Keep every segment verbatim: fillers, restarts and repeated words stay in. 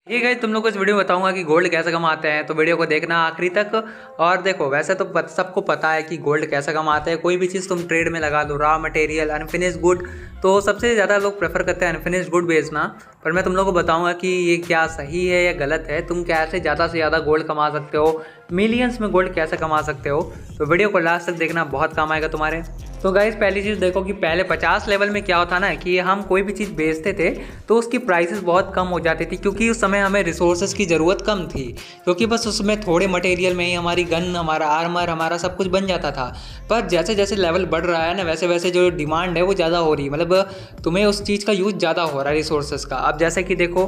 ठीक है, तुम लोग को इस वीडियो में बताऊंगा कि गोल्ड कैसे कमाते हैं, तो वीडियो को देखना आखिरी तक। और देखो, वैसे तो पत, सबको पता है कि गोल्ड कैसे कमाते हैं। कोई भी चीज़ तुम ट्रेड में लगा दो, रॉ मटेरियल, अनफिनिश्ड गुड, तो सबसे ज़्यादा लोग प्रेफर करते हैं अनफिनिश्ड गुड बेचना। पर मैं तुम लोग को बताऊंगा कि ये क्या सही है या गलत है, तुम कैसे ज़्यादा से ज़्यादा गोल्ड कमा सकते हो, मिलियंस में गोल्ड कैसे कमा सकते हो। तो वीडियो को लास्ट तक देखना, बहुत काम आएगा तुम्हारे। तो गाइस, पहली चीज़ देखो कि पहले पचास लेवल में क्या होता ना कि हम कोई भी चीज़ बेचते थे तो उसकी प्राइसेस बहुत कम हो जाती थी, क्योंकि उस समय हमें रिसोर्सेज की ज़रूरत कम थी, क्योंकि बस उसमें थोड़े मटेरियल में ही हमारी गन, हमारा आर्मर, हमारा सब कुछ बन जाता था। पर जैसे जैसे लेवल बढ़ रहा है ना, वैसे वैसे जो डिमांड है वो ज़्यादा हो रही है, मतलब तुम्हें उस चीज़ का यूज़ ज़्यादा हो रहा है रिसोर्सेज का। अब जैसे कि देखो,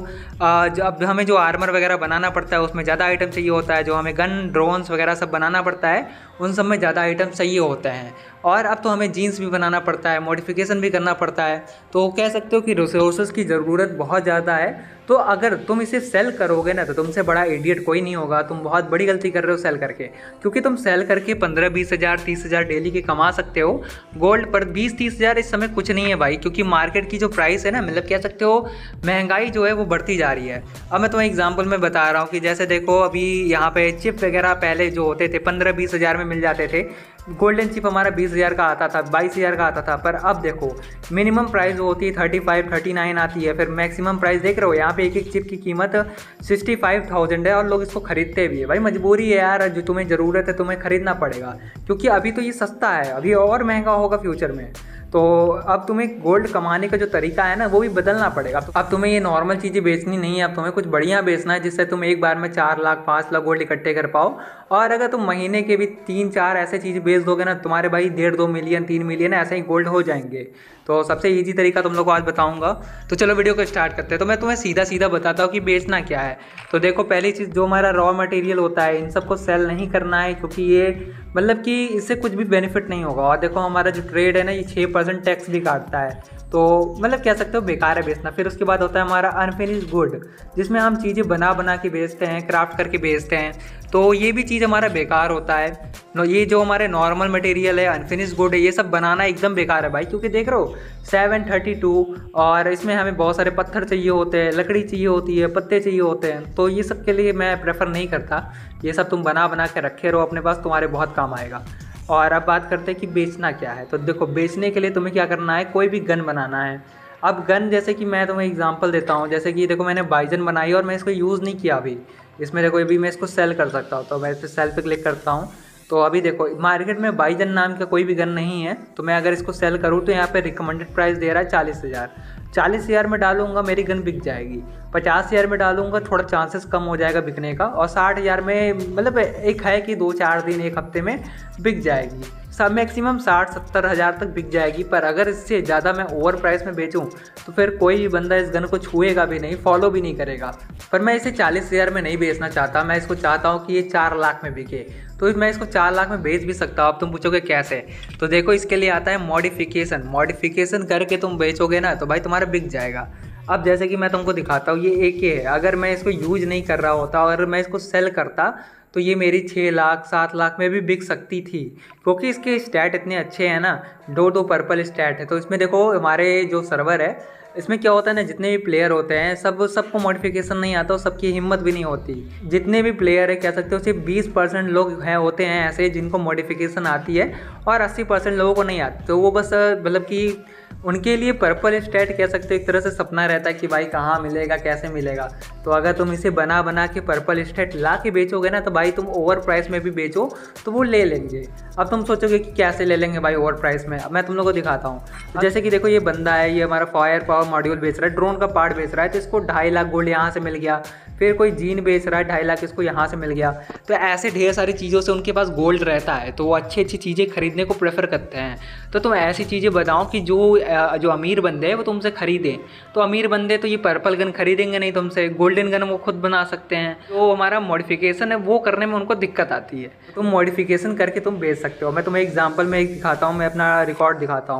अब हमें जो आर्मर वगैरह बनाना पड़ता है उसमें ज़्यादा आइटम चाहिए होता है, जो हमें गन, ड्रोन्स वगैरह सब बनाना पड़ता है उन सब में ज़्यादा आइटम चाहिए होते हैं। और अब तो हमें जीन्स भी बनाना पड़ता है, मॉडिफिकेशन भी करना पड़ता है। तो कह सकते हो कि रिसोर्सेज की ज़रूरत बहुत ज़्यादा है। तो अगर तुम इसे सेल करोगे ना, तो तुमसे बड़ा इडियट कोई नहीं होगा। तुम बहुत बड़ी गलती कर रहे हो सेल करके, क्योंकि तुम सेल करके पंद्रह बीस हज़ार तीस हज़ार डेली के कमा सकते हो गोल्ड पर। बीस तीस हज़ार इस समय कुछ नहीं है भाई, क्योंकि मार्केट की जो प्राइस है ना, मतलब कह सकते हो महंगाई जो है वो बढ़ती जा रही है। अब मैं तुम्हें एग्जाम्पल में बता रहा हूँ कि जैसे देखो, अभी यहाँ पे चिप वगैरह पहले जो होते थे पंद्रह बीस हज़ार में मिल जाते थे। गोल्डन चिप हमारा बीस हज़ार का आता था, बाईस हज़ार का आता था। पर अब देखो, मिनिमम प्राइस होती है थर्टी फाइव थर्टी नाइन आती है, फिर मैक्सिमम प्राइस देख रहे हो यहाँ पे एक एक चिप की कीमत सिक्सटी फाइव थाउजेंड है, और लोग इसको खरीदते भी है। भाई मजबूरी है यार, जो तुम्हें ज़रूरत है तुम्हें खरीदना पड़ेगा, क्योंकि अभी तो ये सस्ता है, अभी और महंगा होगा फ्यूचर में। तो अब तुम्हें गोल्ड कमाने का जो तरीका है ना, वो भी बदलना पड़ेगा। अब तुम्हें ये नॉर्मल चीज़ें बेचनी नहीं है, अब तुम्हें कुछ बढ़िया बेचना है, जिससे तुम एक बार में चार लाख पाँच लाख गोल्ड इकट्ठे कर पाओ। और अगर तुम महीने के भी तीन चार ऐसे चीज़ बेच दोगे ना, तुम्हारे भाई डेढ़ दो मिलियन तीन मिलियन ऐसे ही गोल्ड हो जाएंगे। तो सबसे ईजी तरीका तुम लोग को आज बताऊंगा। तो चलो वीडियो को स्टार्ट करते हैं। तो मैं तुम्हें सीधा सीधा बताता हूँ कि बेचना क्या है। तो देखो, पहली चीज़, जो हमारा रॉ मटेरियल होता है इन सबको सेल नहीं करना है, क्योंकि ये मतलब कि इससे कुछ भी बेनिफिट नहीं होगा। और देखो, हमारा जो ट्रेड है ना, ये छः परसेंट टैक्स भी काटता है, तो मतलब कह सकते हो बेकार है बेचना। फिर उसके बाद होता है हमारा अनफिनिश्ड गुड, जिसमें हम चीज़ें बना बना के बेचते हैं, क्राफ्ट करके बेचते हैं, तो ये भी चीज़ हमारा बेकार होता है। ये जो हमारे नॉर्मल मटेरियल है, अनफिनिश्ड गुड है, ये सब बनाना एकदम बेकार है भाई, क्योंकि देख रहे हो सेवन थर्टी टू, और इसमें हमें बहुत सारे पत्थर चाहिए होते हैं, लकड़ी चाहिए होती है, पत्ते चाहिए होते हैं। तो ये सब के लिए मैं प्रेफर नहीं करता। ये सब तुम बना बना के रखे रहो अपने पास, तुम्हारे बहुत काम आएगा। और अब बात करते हैं कि बेचना क्या है। तो देखो, बेचने के लिए तुम्हें क्या करना है, कोई भी गन बनाना है। अब गन, जैसे कि मैं तुम्हें एग्जांपल देता हूँ, जैसे कि देखो मैंने बाइजन बनाई और मैं इसको यूज़ नहीं किया अभी। इसमें देखो, अभी मैं इसको सेल कर सकता हूँ, तो मैं इस पर सेल पे क्लिक करता हूँ। तो अभी देखो, मार्केट में बाइजन नाम का कोई भी गन नहीं है। तो मैं अगर इसको सेल करूँ तो यहाँ पे रिकमेंडेड प्राइस दे रहा है चालीस हज़ार। चालीस हज़ार में डालूंगा मेरी गन बिक जाएगी। पचास हज़ार में डालूंगा थोड़ा चांसेस कम हो जाएगा बिकने का। और साठ हज़ार में मतलब एक है कि दो चार दिन एक हफ्ते में बिक जाएगी। सब मैक्सिमम साठ सत्तर हज़ार तक बिक जाएगी। पर अगर इससे ज़्यादा मैं ओवर प्राइस में बेचूं तो फिर कोई भी बंदा इस गन को छुएगा भी नहीं, फॉलो भी नहीं करेगा। पर मैं इसे चालीस हज़ार में नहीं बेचना चाहता, मैं इसको चाहता हूँ कि ये चार लाख में बिके। तो मैं इसको चार लाख में बेच भी सकता हूँ। अब तुम पूछोगे कैसे, तो देखो इसके लिए आता है मॉडिफिकेशन। मॉडिफिकेशन करके तुम बेचोगे ना तो भाई तुम्हारा बिक जाएगा। अब जैसे कि मैं तुमको दिखाता हूँ, ये एक ही है। अगर मैं इसको यूज नहीं कर रहा होता और अगर मैं इसको सेल करता तो ये मेरी छः लाख सात लाख में भी बिक सकती थी, क्योंकि इसके स्टैट इतने अच्छे हैं ना, दो दो पर्पल स्टैट है। तो इसमें देखो, हमारे जो सर्वर है इसमें क्या होता है ना, जितने भी प्लेयर होते हैं सब सबको मॉडिफिकेशन नहीं आता और सबकी हिम्मत भी नहीं होती। जितने भी प्लेयर है, कह सकते हो सिर्फ बीस परसेंट लोग हैं होते हैं ऐसे जिनको मॉडिफिकेशन आती है, और अस्सी परसेंट लोगों को नहीं आती। तो वो बस मतलब कि उनके लिए पर्पल स्टैट कह सकते हो एक तरह से सपना रहता है कि भाई कहाँ मिलेगा, कैसे मिलेगा। तो अगर तुम इसे बना बना के पर्पल स्टैट ला के बेचोगे ना, तो भाई तुम ओवर प्राइस में भी बेचो तो वो ले लेंगे। अब तुम सोचोगे कि कैसे ले लेंगे भाई ओवर प्राइस में। अब मैं तुम लोगों को दिखाता हूँ। जैसे कि देखो, ये बंदा है, ये हमारा फायर पावर मॉड्यूल बेच रहा है, ड्रोन का पार्ट बेच रहा है, तो इसको ढाई लाख गोल्ड यहाँ से मिल गया। फिर कोई जीन बेच रहा है, ढाई लाख इसको यहाँ से मिल गया। तो ऐसे ढेर सारी चीज़ों से उनके पास गोल्ड रहता है, तो वो अच्छी अच्छी चीज़ें खरीदने को प्रेफर करते हैं। तो तुम ऐसी चीज़ें बताओ कि जो जो अमीर बंदे हैं वो तुमसे खरीदें। तो अमीर बंदे तो ये पर्पल गन खरीदेंगे नहीं तुमसे, गोल्डन गन वो खुद बना सकते हैं। तो हमारा मॉडिफिकेशन है वो करने में उनको दिक्कत आती है। तुम मॉडिफिकेशन करके तुम बेच सकते हो। मैं तुम्हें एग्जाम्पल में एक दिखाता हूँ, मैं अपना रिकॉर्ड दिखाता हूँ।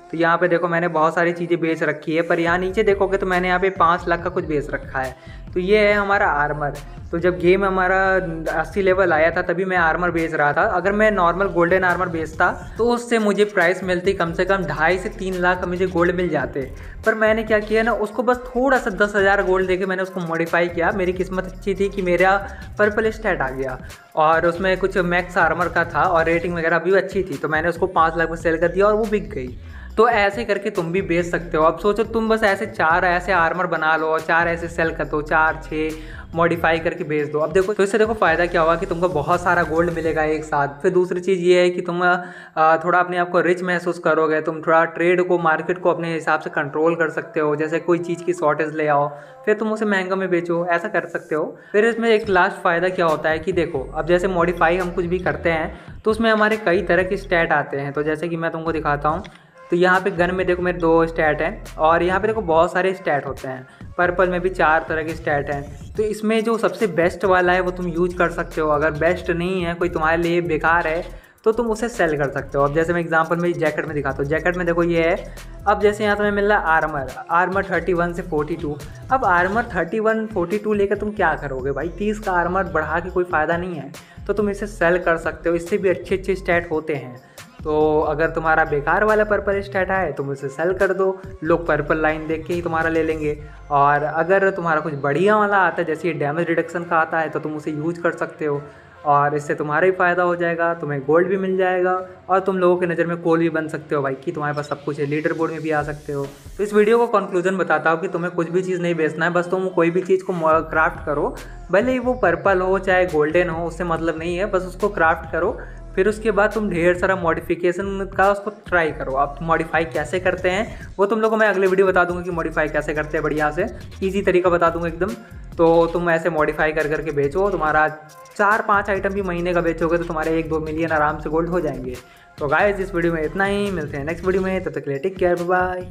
तो यहाँ पे देखो मैंने बहुत सारी चीज़ें बेच रखी है, पर यहाँ नीचे देखोगे तो मैंने यहाँ पे पाँच लाख का कुछ बेच रखा है। तो ये है हमारा आर्मर। तो जब गेम हमारा अस्सी लेवल आया था तभी मैं आर्मर बेच रहा था। अगर मैं नॉर्मल गोल्डन आर्मर बेचता तो उससे मुझे प्राइस मिलती कम से कम ढाई से तीन लाख मुझे गोल्ड मिल जाते। पर मैंने क्या किया ना, उसको बस थोड़ा सा दस हज़ार गोल्ड देके मैंने उसको मॉडिफाई किया। मेरी किस्मत अच्छी थी कि मेरा पर्पल स्टैट आ गया और उसमें कुछ मैक्स आर्मर का था और रेटिंग वगैरह भी अच्छी थी, तो मैंने उसको पाँच लाख में सेल कर दिया और वो बिक गई। तो ऐसे करके तुम भी बेच सकते हो। अब सोचो तुम बस ऐसे चार ऐसे आर्मर बना लो और चार ऐसे सेल कर दो, चार छः मॉडिफाई करके बेच दो। अब देखो तो इससे देखो फ़ायदा क्या होगा कि तुमको बहुत सारा गोल्ड मिलेगा एक साथ। फिर दूसरी चीज़ ये है कि तुम थोड़ा अपने आप को रिच महसूस करोगे। तुम थोड़ा ट्रेड को, मार्केट को अपने हिसाब से कंट्रोल कर सकते हो। जैसे कोई चीज़ की शॉर्टेज ले आओ फिर तुम उसे महंगा में बेचो, ऐसा कर सकते हो। फिर इसमें एक लास्ट फ़ायदा क्या होता है कि देखो अब जैसे मॉडिफाई हम कुछ भी करते हैं तो उसमें हमारे कई तरह के स्टैट आते हैं। तो जैसे कि मैं तुमको दिखाता हूँ, तो यहाँ पे गन में देखो मेरे दो स्टैट हैं और यहाँ पे देखो बहुत सारे स्टैट होते हैं। पर्पल में भी चार तरह के स्टैट हैं। तो इसमें जो सबसे बेस्ट वाला है वो तुम यूज कर सकते हो। अगर बेस्ट नहीं है, कोई तुम्हारे लिए बेकार है, तो तुम उसे सेल कर सकते हो। अब जैसे मैं एग्जांपल में जैकेट में दिखाता हूँ। जैकेट में देखो ये है। अब जैसे यहाँ तुम्हें मिल रहा है आर्मर आर्मर थर्टी वन से फोर्टी टू। अब armour thirty one forty two लेकर तुम क्या करोगे भाई? तीस का आर्मर बढ़ा के कोई फ़ायदा नहीं है, तो तुम इसे सेल कर सकते हो। इससे भी अच्छे अच्छे स्टैट होते हैं। तो अगर तुम्हारा बेकार वाला पर्पल स्टैट है तुम उसे सेल कर दो, लोग पर्पल लाइन देख के ही तुम्हारा ले लेंगे। और अगर तुम्हारा कुछ बढ़िया वाला आता है, जैसे ये डैमेज रिडक्शन का आता है, तो तुम उसे यूज कर सकते हो और इससे तुम्हारा ही फ़ायदा हो जाएगा। तुम्हें गोल्ड भी मिल जाएगा और तुम लोगों की नज़र में कोल भी बन सकते हो भाई, कि तुम्हारे पास सब कुछ है। लीडर बोर्ड में भी आ सकते हो। तो इस वीडियो को कंक्लूजन बताता हूँ कि तुम्हें कुछ भी चीज़ नहीं बेचना है, बस तुम कोई भी चीज़ को क्राफ्ट करो, भले ही वो पर्पल हो चाहे गोल्डन हो, उससे मतलब नहीं है, बस उसको क्राफ्ट करो। फिर उसके बाद तुम ढेर सारा मॉडिफिकेशन का उसको ट्राई करो। आप मॉडिफाई कैसे करते हैं वो तुम लोगों को मैं अगले वीडियो बता दूंगा कि मॉडिफाई कैसे करते हैं, बढ़िया से इजी तरीका बता दूंगा एकदम। तो तुम ऐसे मॉडिफाई कर करके बेचो। तुम्हारा चार पाँच आइटम भी महीने का बेचोगे तो तुम्हारे एक दो मिलियन आराम से गोल्ड हो जाएंगे। तो गाइस इस वीडियो में इतना ही, मिलते हैं नेक्स्ट वीडियो में, तब तक के लिए टेक केयर, बाय बाय।